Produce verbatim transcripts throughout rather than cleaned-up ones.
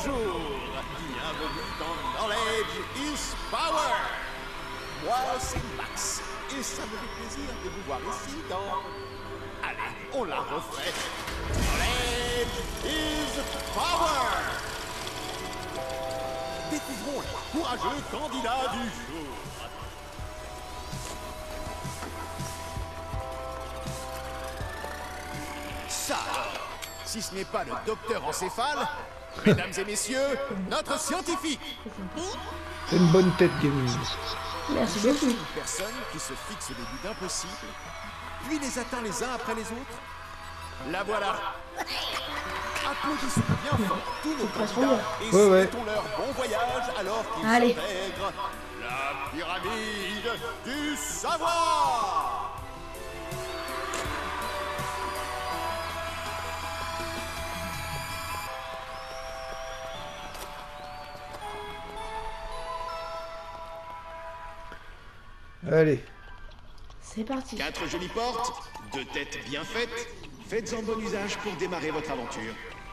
Bonjour, bienvenue dans Knowledge is Power. Moi, c'est Max, et ça me fait plaisir de vous voir ici dans... Allez, on la refait. Knowledge is Power. Découvrons les courageux candidats du jour. Ça, si ce n'est pas le docteur encéphale, mesdames et messieurs, notre scientifique. C'est une bonne tête, gaming. Merci Je beaucoup. suis une personne qui se fixe des buts impossibles, puis les atteint les uns après les autres. La voilà. Applaudissons bien fort tous nos candidats et Ouais, ouais. souhaitons leur bon voyage alors qu'ils Allez. intègrent la pyramide du savoir. Allez. C'est parti. Quatre jolies portes, deux têtes bien faites. Faites-en bon usage pour démarrer votre aventure.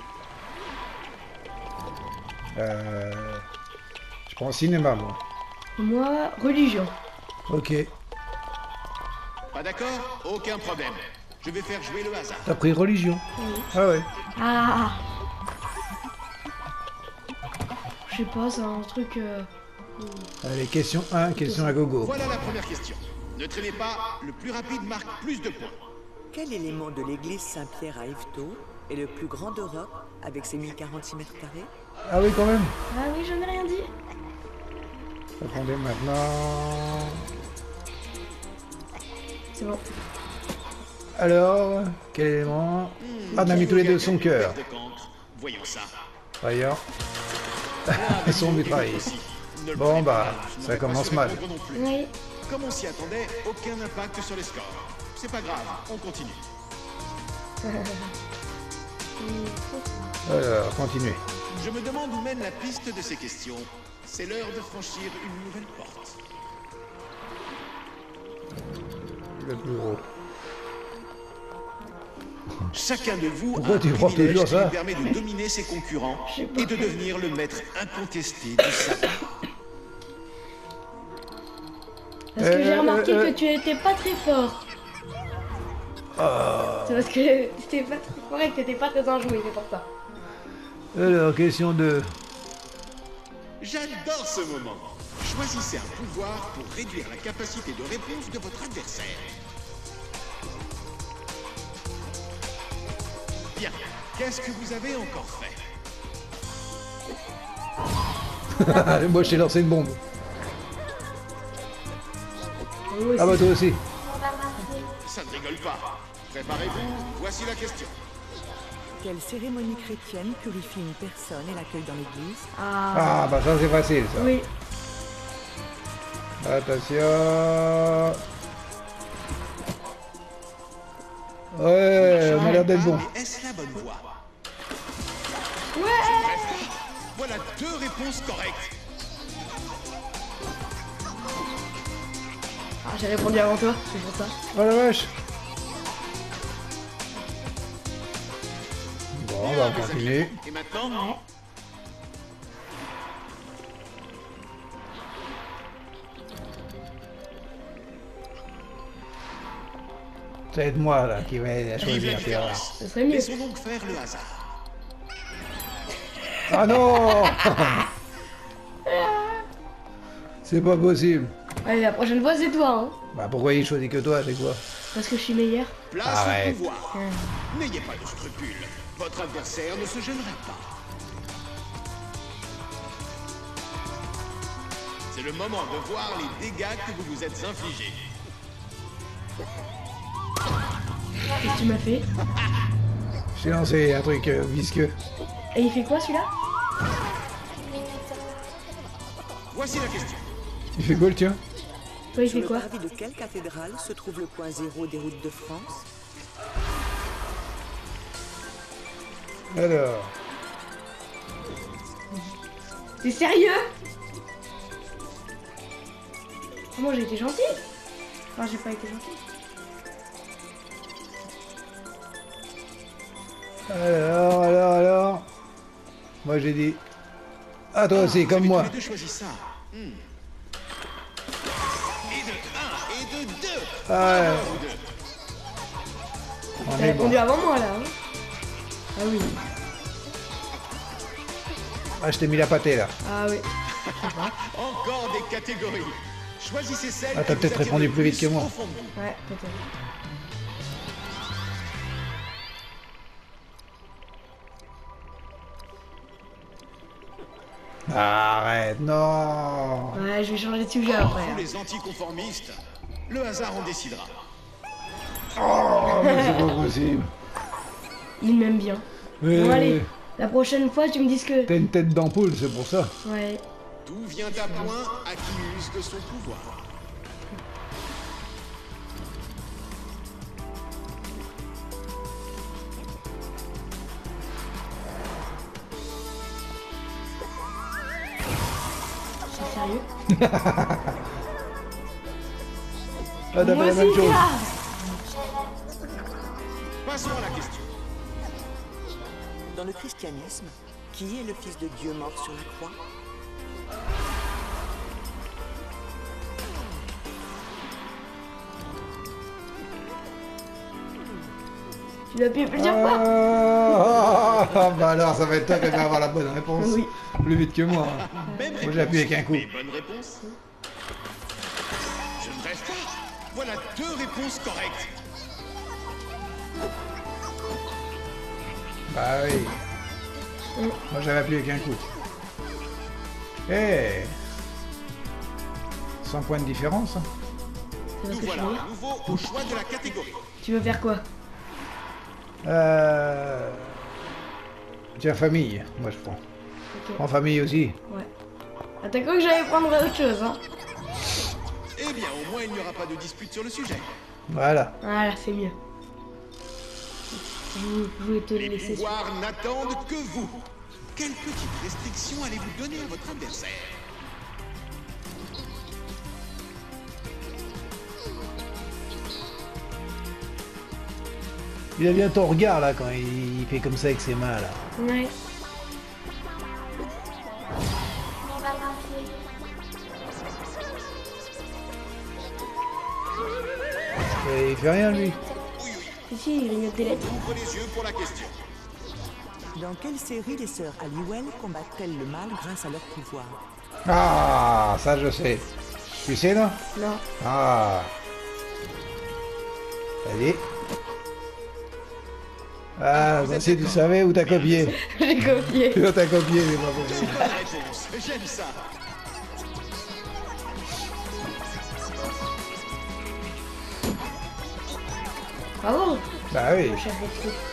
Euh... Je prends cinéma, moi. Moi, religion. Ok. Pas d'accord? Aucun problème. Je vais faire jouer le hasard. T'as pris religion. Oui. Ah ouais. Ah. Je sais pas, c'est un truc... euh, Allez, question un, question à gogo. Voilà la première question. Ne traînez pas, le plus rapide marque plus de points. Quel élément de l'église Saint-Pierre à Yvetot est le plus grand d'Europe avec ses mille quarante-six mètres carrés? Ah oui, quand même. Ah oui, je n'ai rien dit. Attendez maintenant. C'est bon. Alors, quel élément? Ah, on a mis tous les deux son cœur. De cancre. Voyons ça. D'ailleurs. Son mitraille. Ne le Bon, prenez bah, pas mal, je ça n'aurais pas commence su mal. répondre non plus. Oui. Comme on s'y attendait, aucun impact sur les scores. C'est pas grave, on continue. Alors, continuez. Je me demande où mène la piste de ces questions. C'est l'heure de franchir une nouvelle porte. Le plus gros. Chacun de vous Pourquoi a un tu prends privilège toujours qui ça lui permet de dominer ses concurrents Je sais pas. et de devenir le maître incontesté du savoir. Parce que j'ai Euh, remarqué euh, que tu étais pas très fort. C'est parce que t'étais pas très correct, t'étais pas très enjoué, c'est pour ça. Alors, question deux. J'adore ce moment. Choisissez un pouvoir pour réduire la capacité de réponse de votre adversaire. Bien, qu'est-ce que vous avez encore fait? Moi, je t'ai lancé une bombe. Oui, Ah bah, toi aussi. Ça ne rigole pas. Préparez-vous, voici la question. Quelle cérémonie chrétienne purifie une personne et l'accueille dans l'église? Ah, Ah, bah, ça, c'est facile, ça. oui. Attention. Ouais, on a l'air d'être bon. Mais est-ce la bonne voie? Ouais. Voilà deux réponses correctes. Ah, j'ai répondu avant toi, c'est pour ça. Oh la vache. Bon, on va Bien, mes continuer. amis. Et maintenant, Ça va être moi, là, qui vais vive choisir. la tu vas voir. différence. Ce serait mieux. Laissons donc faire le hasard. Ah non. C'est pas possible. Allez, la prochaine fois, c'est toi, hein. Bah, pourquoi il choisit que toi, c'est quoi? Parce que je suis meilleur. Place Arrête. au pouvoir. N'ayez pas de scrupules. Votre adversaire ne se gênerait pas. C'est le moment de voir les dégâts que vous vous êtes infligés. Qu'est-ce que tu m'as fait? J'ai lancé un truc euh, visqueux. Et il fait quoi, celui-là? Voici la question. Il fait quoi, le tien? Toi, il Sur fait le quoi? parvis de quelle cathédrale se trouve le point zéro des routes de France? Alors... T'es sérieux? Oh, moi, j'ai été gentil. Enfin, j'ai pas été gentil. Alors, alors, alors... Moi, j'ai dit Ah, toi aussi, comme moi. Tous les deux choisi ça. Hmm. Et de un, et de deux. Ah ouais. Vous deux. On T'as est bon. répondu avant moi là. Hein. Ah oui. Ah, je t'ai mis la pâtée là. Ah oui. Encore des catégories. Choisissez celle Ah, t'as qui peut-être vous attire répondu le plus vite que moi. au fond de vous. Ouais, peut-être. Arrête, non. Ouais, je vais changer de sujet après. Vous hein. les anticonformistes, le hasard en décidera. Oh, mais c'est pas possible. Il m'aime bien. Mais Bon allez, la prochaine fois tu me dis ce que... t'as une tête d'ampoule, c'est pour ça. Ouais. Tout vient à point à qui use de son pouvoir. C'est sérieux? Ah, t'as Moi fait la même aussi, chose. là. Passons à la question. Dans le christianisme, qui est le Fils de Dieu mort sur la croix? Tu l'as appuyé plusieurs fois? Ah, ah, bah alors, ça va être toi qui va avoir la bonne réponse. Oui. Plus vite que moi. hein. Même Moi, j'ai appuyé avec un coup. Mais bonne réponse. Je ne rêve pas. Voilà deux réponses correctes. Bah oui. Moi, j'avais appuyé avec un coup. Eh cent points de différence. hein. C'est parce Nous que je suis voilà rire. à nouveau au choix de la catégorie. Tu veux faire quoi? Euh... Tiens, famille, moi je prends. Ok. En famille aussi. Ouais. Ah, t'as cru que j'allais prendre autre chose, hein? Eh bien, au moins, il n'y aura pas de dispute sur le sujet. Voilà. Voilà, c'est mieux. Je, je vais te Les laisser sur... pouvoirs n'attendent que vous. Quelle petite restriction allez-vous donner à votre adversaire? Il a bien ton regard là quand il, il fait comme ça avec ses mains là. Ouais. Et il fait rien lui. Si, si, il grignote des lettres. Ouvrez les yeux pour la question. Dans quelle série les sœurs Halliwell combattent-elles le mal grâce à leur pouvoir? Ah, ça je sais. Tu sais non? Non. Ah. Allez. Ah, bah, si tu savais où t'as copié. J'ai copié. Tu t'as copié, mais pas possible. Bonne réponse. J'aime ça. Bravo, Bah oui. mon chef de troupe.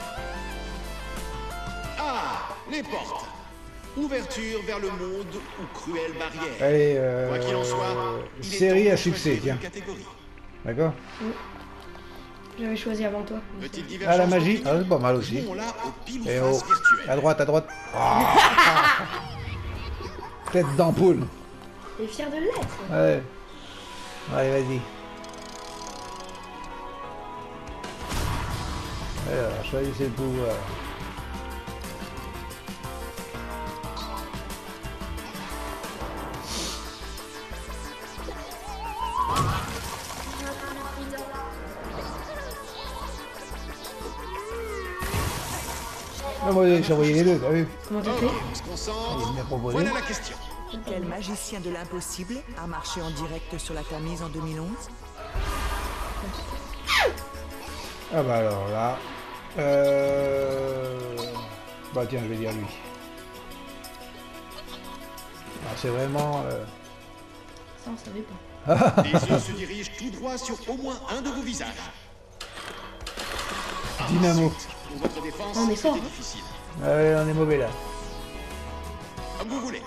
Ah, les portes. Ouverture vers le monde ou cruelle barrière. Allez, euh, Quoi qu'il en soit, il est série temps à de succès, choisir tiens. une catégorie. D'accord. J'avais choisi avant toi. Petite Ah, divergence la magie, d'opinion. ah, c'est pas mal aussi. Jouons-la au pile ou Et oh, face virtuel. à droite, à droite. Ah. Tête d'ampoule. T'es fier de l'être. Ouais. Allez, vas-y. Alors, choisissez le pouvoir. Ah, moi, j'ai envoyé les deux, t'as vu? Comment t'as Ok, fait? on se concentre. Il est bien proposé. Voilà la question. Quel magicien de l'impossible a marché en direct sur la Tamise en deux mille onze? Ah bah alors là... Euh... Bah tiens, je vais dire lui. Ah, c'est vraiment... euh, Ça, on savait pas. Les yeux se dirigent tout droit sur au moins un de vos visages. Dynamo. Pour votre défense, On est fort, c'était hein. difficile. Ouais, on est mauvais là. Comme vous voulez.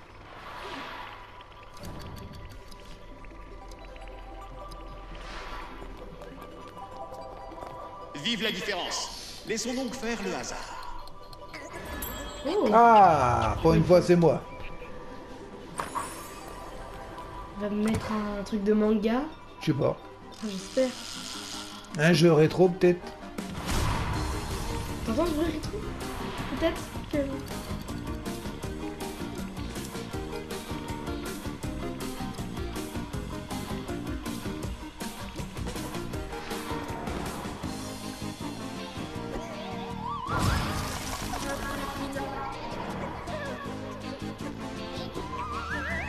Vive la différence. Laissons donc faire le hasard. Oh, Ah, pour une fois, c'est moi. on va me mettre un truc de manga. Je sais pas. J'espère. Un jeu rétro peut-être. T'entends ce bruit rétro? Peut-être que...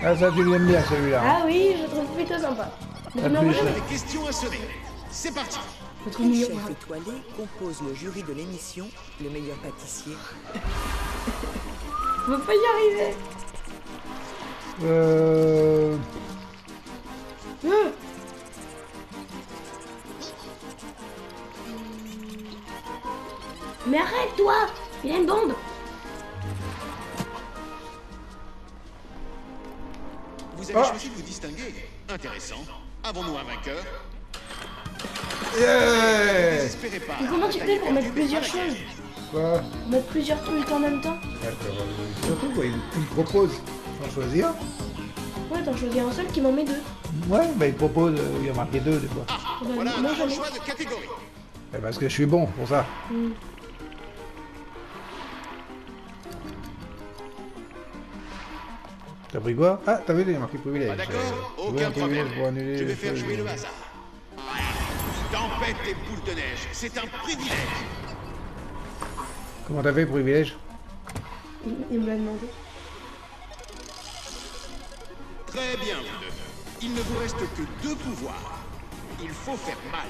Ah, ça, tu l'aimes bien celui-là. Ah oui, je le trouve plutôt sympa. Mais La tu m'en plus, veux euh, Les questions à sonner. C'est parti. Je le trouve Quel mignon. chef étoilé compose le jury de l'émission Le meilleur pâtissier? Je veux pas y arriver. Euh... Euh. Mais arrête, toi. Il a une bande. Vous avez Ah. choisi de vous distinguer. Intéressant. Avons-nous un vainqueur? Yeah. Désespérez pas. Mais comment tu fais pour mettre plusieurs choses? Quoi? Pour mettre plusieurs trucs en même temps? Surtout, quoi, il il me propose d'en choisir. Ouais, t'en choisis un seul qui m'en met deux. Ouais, bah il propose, euh, il y a marqué deux des fois. Bah, Voilà un moi, nouveau j'en ai. choix de catégorie. Eh, parce que je suis bon pour ça. Hmm. T'as pris quoi? Ah, t'as vu, il y a marqué privilège. Pas d'accord? Euh, jouer Aucun un privilège problème. pour annuler Je vais les faire choses. jouer le hasard. Tempête des boules de neige. C'est un privilège. Comment t'as fait, privilège? Il, il me l'a demandé. Très bien, vous deux. Il ne vous reste que deux pouvoirs. Il faut faire mal.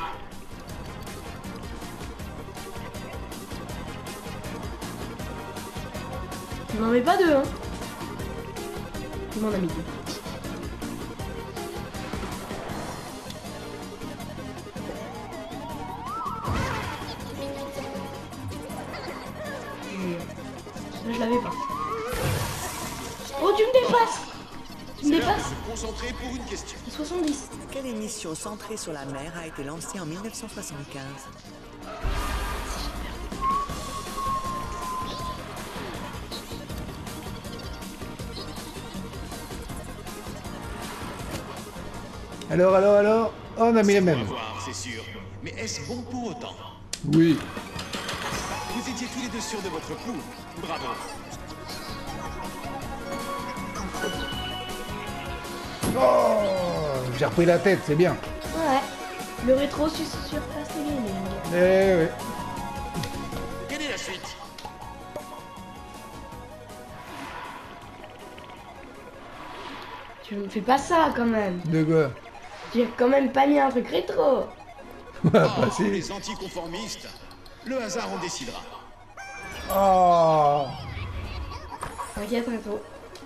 Il m'en met pas deux, hein. Il m'en a mis deux. Là, je l'avais pas. Oh, tu me dépasses! Tu me C'est l'heure de dépasses? se concentrer pour une question. soixante-dix. Quelle émission centrée sur la mer a été lancée en mille neuf cent soixante-quinze? Alors, alors, alors? Oh, on a mis les On va mêmes. voir, c'est sûr. Mais est-ce bon pour autant? Oui. Vous étiez tous les deux sûrs de votre coup. Bravo. Oh, j'ai repris la tête, c'est bien. Ouais. Le rétro sur surface et gaming. Eh oui. Quelle est la suite? Tu me fais pas ça quand même. De quoi? J'ai quand même pas mis un truc rétro. Oh, Bah si. les anticonformistes. Le hasard en décidera. Oh. T'inquiète, rétro.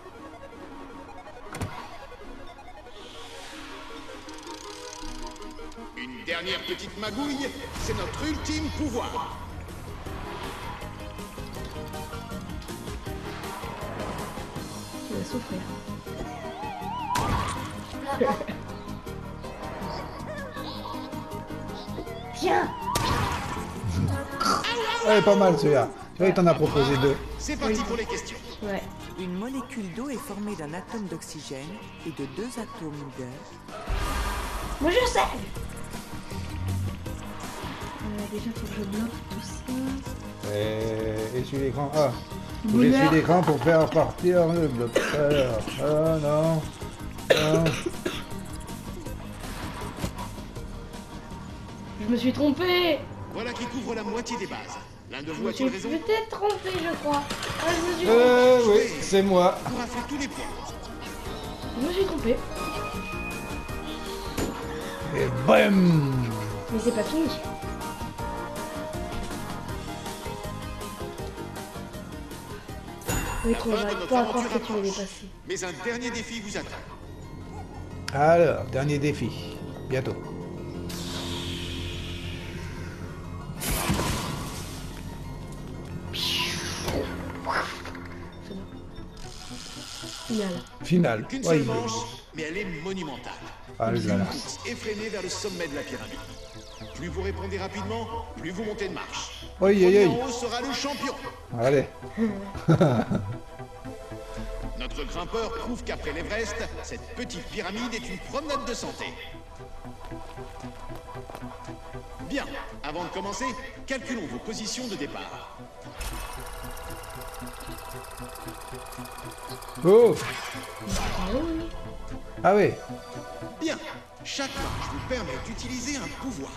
Une dernière petite magouille, c'est notre ultime pouvoir. Tu vas souffrir. Viens. Ouais, pas mal celui-là. Tu vois, il t'en a proposé deux. C'est parti pour les questions. Ouais. Une molécule d'eau est formée d'un atome d'oxygène et de deux atomes d'air. Moi je sais. Euh, déjà faut que je bloque tout ça. Et essuie l'écran. Ah. Faut que Bonheur. j'essuie l'écran pour faire partir le bloc. Alors, ah non. Non. Je me suis trompé. Voilà qui couvre la moitié des bases. L'un de Je vous me a-t-il suis raison? peut-être trompé, je crois. Ah, je me suis trompé. Euh, oui, c'est moi. Pourra faire tous les points. Je me suis trompé. Et bam. Mais c'est pas fini. Oui, trop, Fin de j'arrive notre pas à croire aventure que tu l'as approche. dépassé. Mais un dernier défi vous attend. Alors, dernier défi. Bientôt. Final. Final. Qu'une Ouais, seule il- manche, mais elle est monumentale. Ah, le gars Une là. course effrénée vers le sommet de la pyramide. Plus vous répondez rapidement, plus vous montez de marche. Oi, Le oi, premier oi. en haut sera le champion. Allez. Notre grimpeur prouve qu'après l'Everest, cette petite pyramide est une promenade de santé. Bien, avant de commencer, calculons vos positions de départ. Oh. Ah oui. Ah oui. Bien, chaque marche vous permet d'utiliser un pouvoir.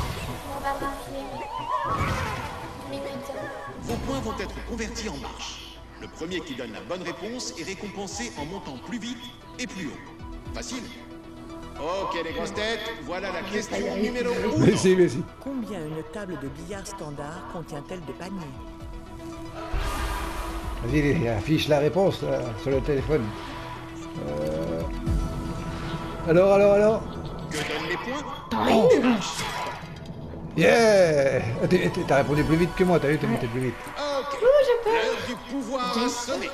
Vos points vont être convertis en marches. Le premier qui donne la bonne réponse est récompensé en montant plus vite et plus haut. Facile? Ok les grosses têtes, voilà la question numéro un. Merci, merci. Combien une table de billard standard contient-elle de paniers? Vas-y, affiche la réponse là, sur le téléphone. Euh... Alors, alors, alors? Que donnent les points? T'as rien. Yeah! T'es- t'es- T'as répondu plus vite que moi, t'as vu, t'es monté plus vite. Ok, Oh, j'ai peur. l'heure du pouvoir a sonné.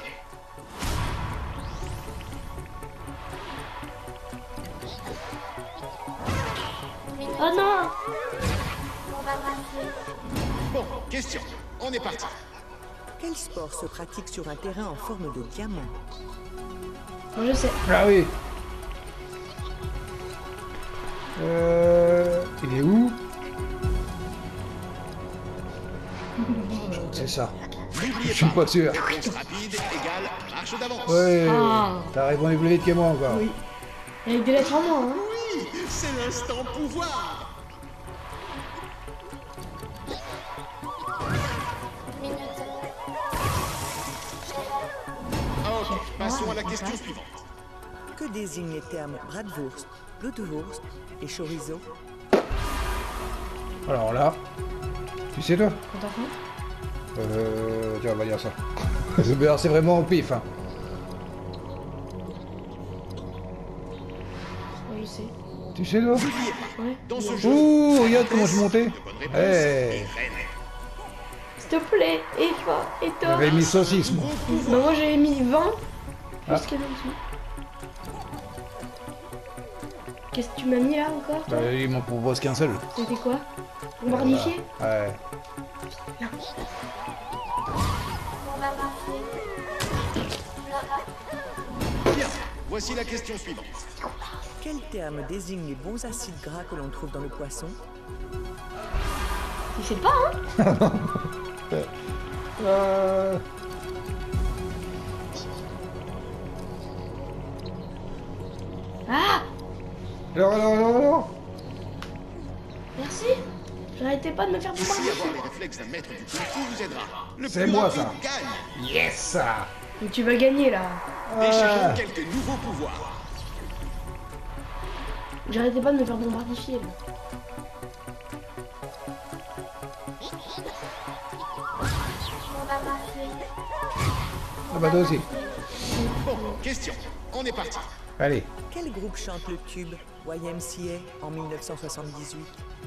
Oh non. Bon, question, on est parti. Quel sport se pratique sur un terrain en forme de diamant? Moi je sais. Ah oui! Euh... Il est où? C'est ça. N'oubliez Je suis pas sûr. réponse rapide égale marche d'avance. Ouais, Ah. t'as répondu plus vite que moi encore. Oui. Avec des lettres en moins, hein. Oui, c'est l'instant pouvoir. Ok, passons à la question suivante. Que désignent les termes bratwurst, blutwurst et chorizo? Alors là, tu sais toi? On t'en fout. Euh... Tiens, on va dire ça. Alors, c'est vraiment au pif, hein. Ouais, je sais. Tu sais toi? N'oubliez pas, Ouais. dans ce jeu, Ouh, regarde comment je montais. de bonnes réponses Hey. et reine. S'il te plaît. Et toi. Et toi. J'avais mis saucisse, moi. Bah, moi j'avais mis vingt. Ah. Plus qu'il y en a dessous. Qu'est-ce que tu m'as mis là encore toi? Bah, il m'en propose qu'un seul. C'était quoi? Bombardifié? Ouais. Bien, voici la question suivante. Quel terme désigne les bons acides gras que l'on trouve dans le poisson? Il sait pas, hein? Euh... Ah! Alors, alors, alors, alors? Merci. J'arrêtais pas de me faire Ici, bombarder. avoir les réflexes d'un maître du kung fu vous aidera. Le C'est plus moi, rapide ça. gagne. Yes! Mais tu vas gagner là. Déchargeons Ah. quelques nouveaux pouvoirs. J'arrêtais pas de me faire bombardifier là. Ah bah toi aussi. Bon, question, on est parti. Allez. Quel groupe chante le tube Y M C A en mille neuf cent soixante-dix-huit?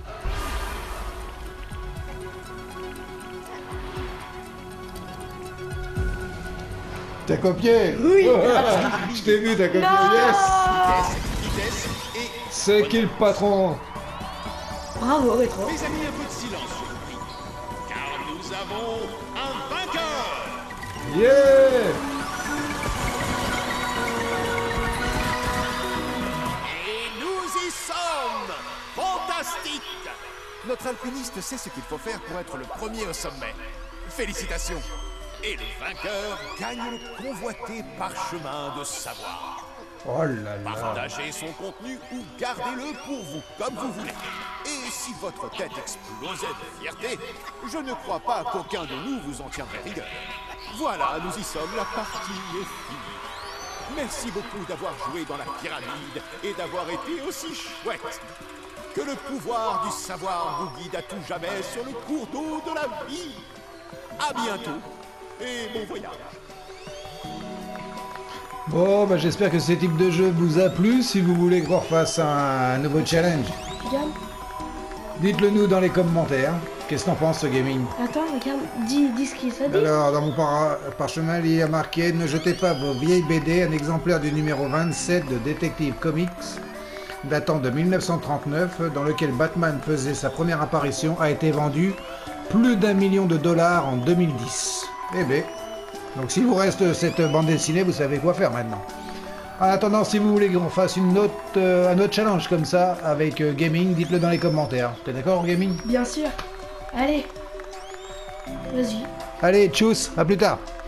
T'as copié? Oui. Je t'ai vu, t'as copié. Non. Yes! Vitesse, vitesse et... C'est qui le patron? Bravo Rétro. Mes amis, un peu de silence, je vous prie. Car nous avons un vainqueur. Yeah! Et nous y sommes. Fantastique. Notre alpiniste sait ce qu'il faut faire pour être le premier au sommet. Félicitations. Et le vainqueur gagne le convoité parchemin de savoir. Oh là là. Partagez son contenu ou gardez-le pour vous, comme vous voulez. Et si votre tête explosait de fierté, je ne crois pas qu'aucun de nous vous en tiendrait rigueur. Voilà, nous y sommes, la partie est finie. Merci beaucoup d'avoir joué dans la pyramide et d'avoir été aussi chouette. Que le pouvoir du savoir vous guide à tout jamais sur le cours d'eau de la vie. À bientôt et bon voyage. Bon, bah j'espère que ce type de jeu vous a plu. Si vous voulez qu'on refasse un nouveau challenge, Regarde. dites-le nous dans les commentaires. Qu'est-ce que t'en penses, ce gaming? Attends, regarde. Dis, dis ce qu'il ça dit. Alors, dans mon par- parchemin, il y a marqué « Ne jetez pas vos vieilles B D ». Un exemplaire du numéro vingt-sept de Detective Comics, datant de mille neuf cent trente-neuf, dans lequel Batman faisait sa première apparition, a été vendu plus d'un million de dollars en deux mille dix. Eh ben, donc si vous reste cette bande dessinée, vous savez quoi faire maintenant. En attendant, si vous voulez qu'on fasse une autre, euh, un autre challenge comme ça avec euh, gaming, dites-le dans les commentaires. T'es d'accord, gaming? Bien sûr. Allez. Vas-y. Allez, tchuss, à plus tard.